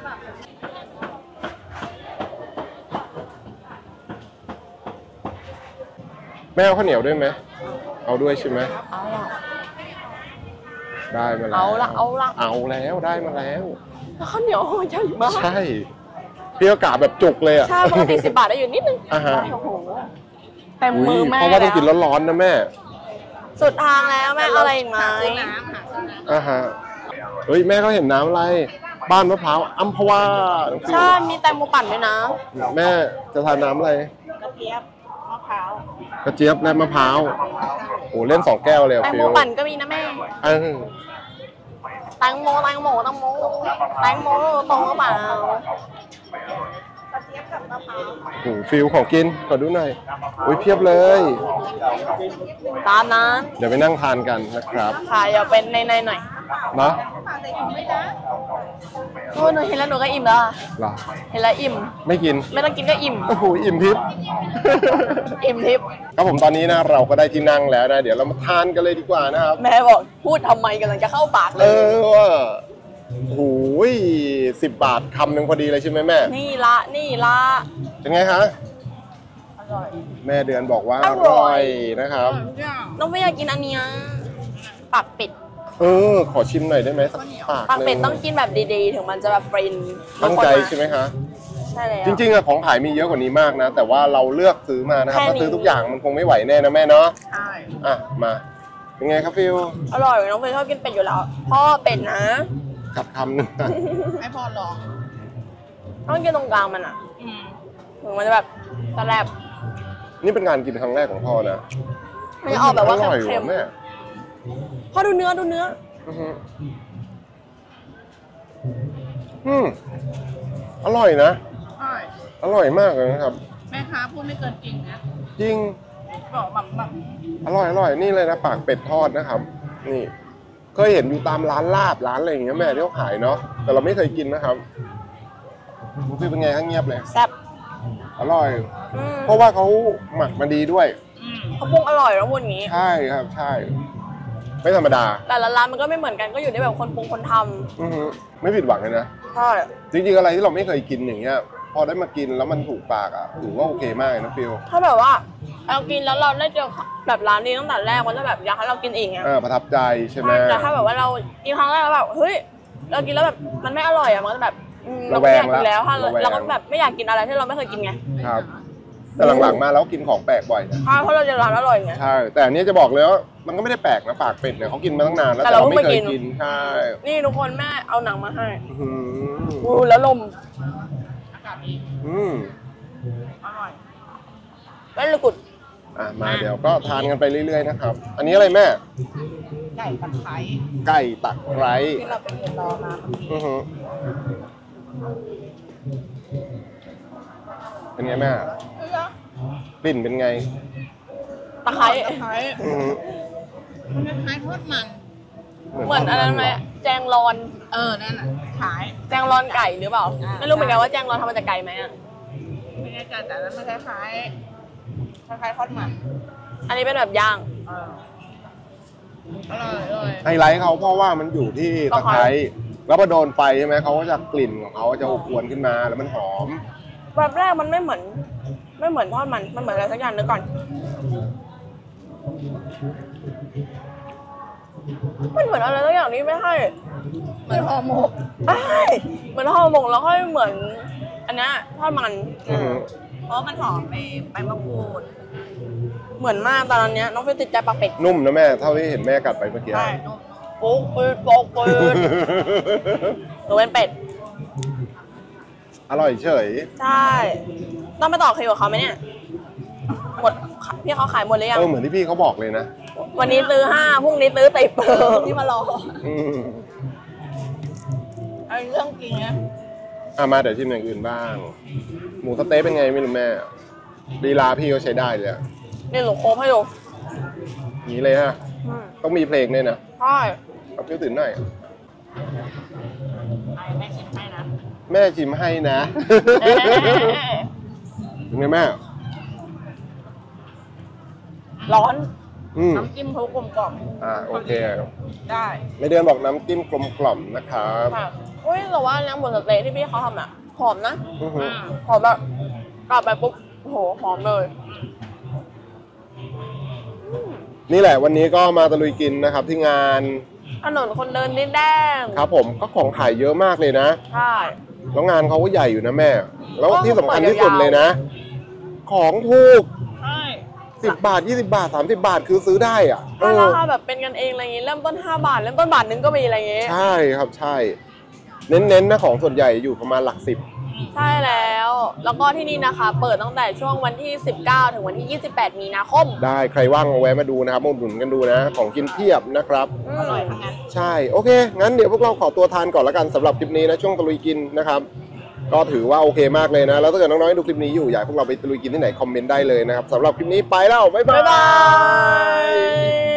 B: แม่เอาข้าวเหนียวด้วยไหม เอาด้วยใช่ไหม
A: เอาละ
B: ได้มาแล้ว
A: เอาละเอาละ
B: เอาแล้วได้มาแล้ว
A: แล้วข้าวเหนียวห่อใหญ่มาก
B: ใช่พี่ก็กะแบบจุกเลยอ่ะ
A: ใช่ปกติสิบบาทได้อยู่นิดนึง
B: อ่าฮะ
A: โอ้โหเต็มมือแม่
B: เพราะว่าต้องกิน
A: แล้ว
B: ร้อนๆนะแม่
A: สุดทางแล้วแม่เอาอะไรอีกไหม
D: ซื้อน้ำค่ะซื้อน้ำ
B: อ่าฮะ เฮ้ยแม่เขาเห็นน้ำอะไร บ้านมะพร้าวอัมพวาน้องฟิว
A: ใช่ มีแตงโมปั่นด้วยนะ
B: แม่จะทานน้ำอะไร
D: กระเทียมมะพร้าว
B: กระเจี๊ยบและมะพร้าวโอ้เล่นสองแก้วเลยอะ
A: แตง
B: ฟิ
A: โม
B: ว
A: ปั่นก็มีนะแม่
B: เออ
A: แตงโมแตงโมแตงโมแตงโมตรงหรือเปล่า
D: กระเทียม
B: โอ้โหฟิลของกินขอดูหน่อยอุ้ยเพียบเลย
A: ตามนั้น
B: เดี๋ยวไปนั่งทานกันนะครับ
A: ค่ะอย่าเป็นในๆหน่อย
B: เนาะ
A: โอ้หนูเห็นแล้วหนูก็อิ่มแล้วอะ
B: เหรอ
A: เห็นแล้วอิ่ม
B: ไม่กิน
A: ไม่ต้องกินก็อิ่ม
B: โอ้โหอิ่มทิพย์
A: อิ่มทิพย์
B: ครับผมตอนนี้นะเราก็ได้ที่นั่งแล้วนะเดี๋ยวเรามาทานกันเลยดีกว่านะครับ
A: แม่บอกพูดทำไมกำลังจะเข้าปากเล
B: เอย อว่าโอ้ยสิบบาทคำหนึ่งพอดีเลยใช่ไหมแม่
A: นี่ละนี่ละ
B: เป็นไงคะ
A: อร่อย
B: แม่เดือนบอกว่า
A: อ
B: อ
A: ร่
B: ร่
A: อ
B: อย ยนะครับ
A: น้องไม่อยากกินอันเนี้ยปากเป็ด
B: เออขอชิมหน่อยได้ไหมสักปาก
A: ปาก
B: ห
A: เป็
B: นึ่
A: ด
B: ง
A: ต้องกินแบบดีๆ ถึงมันจะแบบฟิน
B: ตั้งใจใช่ไหมคะ
A: ใช่แล้ว
B: จริงๆอะของขายมีเยอะกว่านี้มากนะ แต่ว่าเราเลือกซื้อมานะครับ
A: แค่
B: ถ้า
A: นี้
B: ซื้อทุกอย่างมันคงไม่ไหวแน่นะแม่เนาะ
D: ใช่
B: อ่ะมาเป็นไงครับฟิล
A: อร่อยน้องเฟยชอบกินเป็ดอยู่แล้ว พ่อเป็ดนะ
B: กัดคำหนึ่ง
D: ให้พ่อลอง
A: ต้องกินตรงกลางมันอ่ะ
D: อืม
A: ถึงมันจะแบบแซ่บ
B: นี่เป็นการกินครั้งแรกของพ่อนะ
A: มันจะออกแบบว่า
B: ร่อย
A: เค็ม
B: ว่ะแม่
A: ๆพ่อดูเนื้อดูเนื้อ
B: อือฮึอืมอร่อยนะ
D: ใช่
B: อร่อยมากเลยนะครับ
D: แม่ค้าพูดไม่เกินจริงนะ
B: จริง
D: บอกแบบแบบ
B: อร่อยอร่อยนี่เลยนะปากเป็ดทอดนะครับ นี่เคยเห็นอยู่ตามร้านลาบร้านอะไรอย่างเงี้ยแม่ที่เขาขายเนาะแต่เราไม่เคยกินนะครับรู้สึกเป็นไงข้างเงียบเลย
A: แซ่บ
B: อร่อย
A: อืม
B: เพราะว่าเขาหมักมาดีด้วย
D: อืม
A: เขาปรุงอร่อยแล้วพูดอย่างนี้
B: ใช่ครับใช่ ไม่ธรรมดา
A: แต่ละร้านมันก็ไม่เหมือนกันก็อยู่ที่แบบคนปรุงคนท
B: อือฮึไม่ผิดหวังเลยนะ
A: ำใช่
B: จริงๆอะไรที่เราไม่เคยกินอย่างเงี้ย พอได้มากินแล้วมันถูกปากอ่ะถือว่าโอเคมากเลยนะฟิล
A: ถ้าแบบว่าเรากินแล้วเราได้เจอแบบร้านนี้ตั้งแต่แรกมันจะแบบอยากให้เรากินอีกไง
B: อ่าประทับใจใช่ไหม
A: แต่ถ้าแบบว่าเรากินครั้งแรกแล้วแบบเฮ้ยเรากินแล้วแบบมันไม่อร่อยอ่ะมันก็จะแบบอืมเรา
B: ระแว
A: ไม่อง ยากกิน
B: ละ
A: แล้วถ้า
B: ระแวง
A: เราก็แบบไม่อยากกินอะไรที่เราไม่เคยกินไง
B: ครับ แต่หลังๆมาแล้วกินของแปลกบ่อยนะ
A: ใช่เพราะเราเจอร้านอร่อยไง
B: ใช่ แต่อันนี้จะบอกเลยว่ามันก็ไม่ได้แปลกนะปากเป็ดเนี่ยเขากินมาตั้งนานแล้ว
A: แต่
B: แต่
A: เรา
B: เราไม่เค
A: เพิ่ง
B: ย
A: มากิน
B: กินใช่
A: นี่ทุกคนแม่เอาหนังมาให้
B: อื้อหือ
A: อู้แล้วลม
D: อากาศดี
B: อืม
D: อร่อย
A: แล้วลูกุด
B: อ่ะมาเดี๋ยวก็ทานกันไปเรื่อยๆนะครับ อันนี้อะไรแม่
D: ไก่ตะไคร้
B: ไก่ตักไร้
D: ที่เราไปเรียนรอมาเมื่อกี้
B: อือหือเป็นไงแม่
D: เอ้ย
B: กลิ่นเป็นไง
A: ตะไคร้
D: ตะไคร้
B: อือหือ
D: มันคล้ายๆทอดมัน
A: เหมือนอันนั้นไหมแจงรอน
D: เออ นั่นน่ะขาย
A: แจงรอนไก่หรือเปล่า
D: อ่า
A: ไม่รู้เหมือนกันว่าแจงรอนทำมาจากไก่ไหมอ่ะ
D: ไม่แน่ใจแต่นั้นมันคล้ายๆคล้ายๆทอดมัน
A: อันนี้เป็นแบบย่าง
D: เอออร่อยอร่อย
B: ไฮไลท์เขาเพราะว่ามันอยู่ที่ตะไคร้แล้วพอโดนไฟใช่ไหมเขาก็จะกลิ่นของเขาจะอบอวนขึ้นมาแล้วมันหอม
A: แบบแรกมันไม่เหมือน ไม่เหมือนทอดมันมันเหมือนอะไรสักอย่างนึกก่อนมันเหมือนอะไรสักอย่างนี้ไม่ใช่
D: เหมือนห่อหมก
A: ใช่เหมือนห่อหมกแล้วค่อยเหมือน อันเนี้ยทอดมัน
B: อือหือ
D: เพราะมันหอมไปไปมะกรูด
A: เหมือนมากตอนเนี้ยน้องฟิวติดใจปลาเป็ด
B: นุ่มนะแม่เท่าที่เห็นแม่กัดไปเมื่อกี้
D: ใช่นุ่ม
A: โป๊กปืดโป๊กปืดหนูเป็นเป็ด
B: อร่อยเฉย
A: ใช่ต้องไปต่อคิวกับเขาไหมเนี่ยหมดพี่เขาขายหมดหรือยัง
B: เออเหมือนที่พี่เขาบอกเลยนะ
A: วันนี้ซื้อห้าพรุ่งนี้ซื้อติบ
D: ที่มารอ
B: อืม
D: ไอ้เรื่องจริงนะ
B: อ่ะมาเดี๋ยวชิมอย่างอื่นบ้าง หมูสะเต๊ะเป็นไงไม่รู้แม่ลีลาพี่เขาใช้ได้เลยอะ
A: นี่หนูโคบให้ดู
B: อย่างนี้เลยฮะ
A: อืม
B: ต้องมีเพลงด้วยนะ
A: ใช่
B: เอาพี่ตื่นหน่อย
D: ไอ้แม่ชิมให้นะ
B: แม่ชิมให้นะ
A: เอ๊ะ
B: เป็นไงแม่
A: ร้อน
B: อืม
D: น้ำจิ้มเขากลมกล่อม
B: อ่าโอเค
D: ได้
B: ในเดือนบอกน้ำจิ้มกลมกล่อมนะครับ
A: ค่ะอุ้ยแต่ว่าเนื้อหมูสะเต๊ะที่พี่เขาทำอ่ะหอมนะ
B: อือหือ
A: หอมแบบกลับไปปุ๊บโอ้โหหอมเลย
B: นี่แหละวันนี้ก็มาตะลุยกินนะครับ ที่งาน
A: ถนนคนเดินดินแดง
B: ครับผมก็ของขายเยอะมากเลยนะ
A: ใช่
B: แล้วงานเขาก็ใหญ่อยู่นะแม่ แล้ว
A: ก็
B: ที่สำคัญที่สุด
A: เปิดยาวๆ
B: เลยนะ ของถูก
D: ใช่
B: สิบบาทยี่สิบาทสามสิบาทคือซื้อได้อ่ะเอ
A: ถ้า
B: อ
A: ราคาแบบเป็นกันเองอะไรอย่างงี้เริ่มต้นห้าบาทเริ่มต้นบาทหนึงก็มีอะไรอย่างงี้
B: ใช่ครับใช่ เน้นๆนะของส่วนใหญ่อยู่ประมาณหลักสิบ
A: ใช่แล้ว แล้วก็ที่นี่นะคะ เปิดตั้งแต่ช่วงวันที่สิบเก้าถึงวันที่ยี่สิบแปดมีนาคม
B: ได้ใครว่างมาแวะมาดูนะครับมาอุดหนุนกันดูนะ ของกินเพียบนะครับ
A: ม
D: อร่อยทั้งนั้น
B: ใช่โอเค งั้นเดี๋ยวพวกเราขอตัวทานก่อนละกันสำหรับคลิปนี้นะช่วงตะลุยกินนะครับก็ถือว่าโอเคมากเลยนะแล้วถ้าเกิดน้องๆดูคลิปนี้อยู่อยากพวกเราไปตะลุยกินที่ไหนคอมเมนต์ได้เลยนะครับสำหรับคลิปนี้ไปแล้วบ๊ายบา
A: บ๊ายบาย ย